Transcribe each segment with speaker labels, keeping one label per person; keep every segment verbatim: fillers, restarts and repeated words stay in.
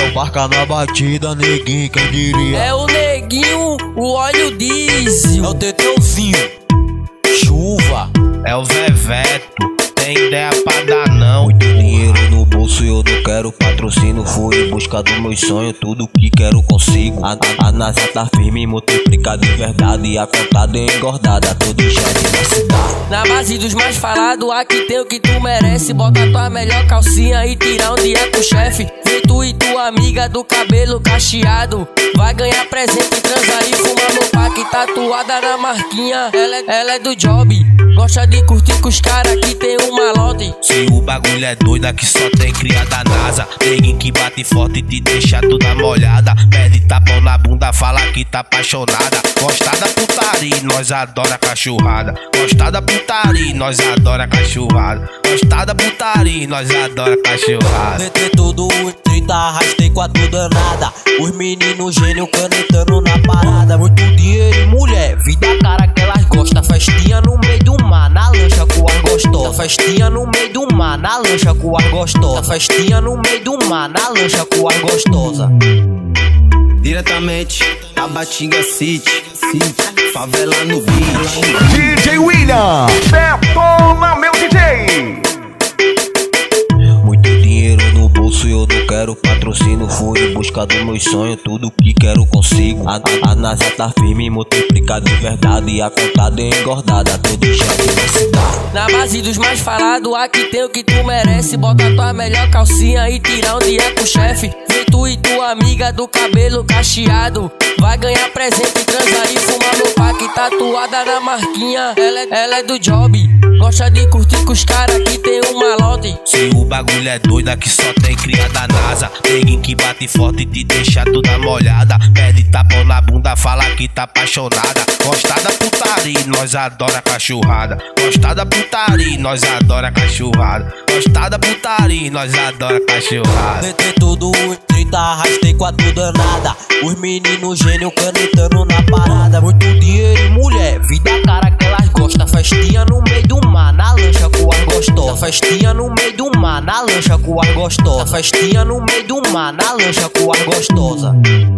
Speaker 1: o Barca na batida, neguinho, quem diria?
Speaker 2: É o neguinho, o óleo diesel.
Speaker 1: É o Teteuzinho, chuva. É o Veveto, tem ideia pra dar não. Muito dinheiro no bolso e eu não quero patrocínio. Fui em busca do meu sonho, tudo que quero consigo. A, a, a NASA tá firme, multiplicada de verdade. E a contada engordada, todo chefe na cidade.
Speaker 2: Na base dos mais falados, aqui tem o que tu merece. Bota tua melhor calcinha e tira um dia com o chefe. Vem tu e tua amiga do cabelo cacheado. Vai ganhar presente, transar e fumar no pack. Tatuada na marquinha, ela é, ela é do job. Gosta de curtir com os caras que tem um malote.
Speaker 1: Se o bagulho é doido, aqui só tem criada NASA. Neguinho que bate forte e te deixa toda molhada. Pede tapão na bunda, fala que tá apaixonada. Gosta da putaria, nós adora cachorrada. Gosta da putaria, nós adora cachorrada. Gosta da putaria, nós adora cachorrada.
Speaker 3: Meter tudo em trinta, arrastei quatro danada. Os meninos gênio canetando na parada. Muito dinheiro e mulher, vida cara que elas gostam. Festinha no meio do mar, na lancha com as gostosas. Festinha no meio do mar, na lancha com as gostosas. Festinha no meio do mar, na lancha com as gostosas.
Speaker 4: Diretamente da Batinga City, City, favela no beat.
Speaker 5: D J William, detona meu D J.
Speaker 1: Muito dinheiro no bolso e eu não quero patrocínio. Fui em busca do meu sonho, tudo que quero consigo. A, a, a NASA tá firme, multiplicada de verdade. E a contada engordada, todo chefe na cidade.
Speaker 2: Na base dos mais falados, aqui tem o que tu merece. Bota tua melhor calcinha e tira um dia com o chefe. Vem tu e tua amiga do cabelo cacheado. Vai ganhar presente, transar e fumar no pack. Tatuada na marquinha, ela é, ela é do job. Gosta de curtir com os caras que tem um malote.
Speaker 1: Se o bagulho é doido, aqui só tem criada NASA. Neguinho que bate forte e te deixa toda molhada. Pede tapão na bunda, fala que tá apaixonada. Gosta da putaria, nós adora cachorrada. Gosta da putaria, nós adora cachorrada. Gosta da putaria, nós adora cachorrada.
Speaker 3: Meter tudo em trinta, arrastei quatro danada. Os meninos gênio canetando na parada. Muito dinheiro e mulher, vida cara que elas gostam. Festinha no meio do mar, na lancha com as gostosas. Festinha no meio do mar, na lancha com as gostosas. Festinha no meio do mar, na lancha com as gostosas.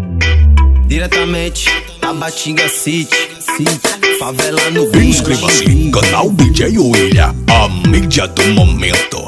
Speaker 4: Diretamente da Batinga City, City, favela no beat.
Speaker 5: Inscreva-se, canal D J William, a mídia do momento.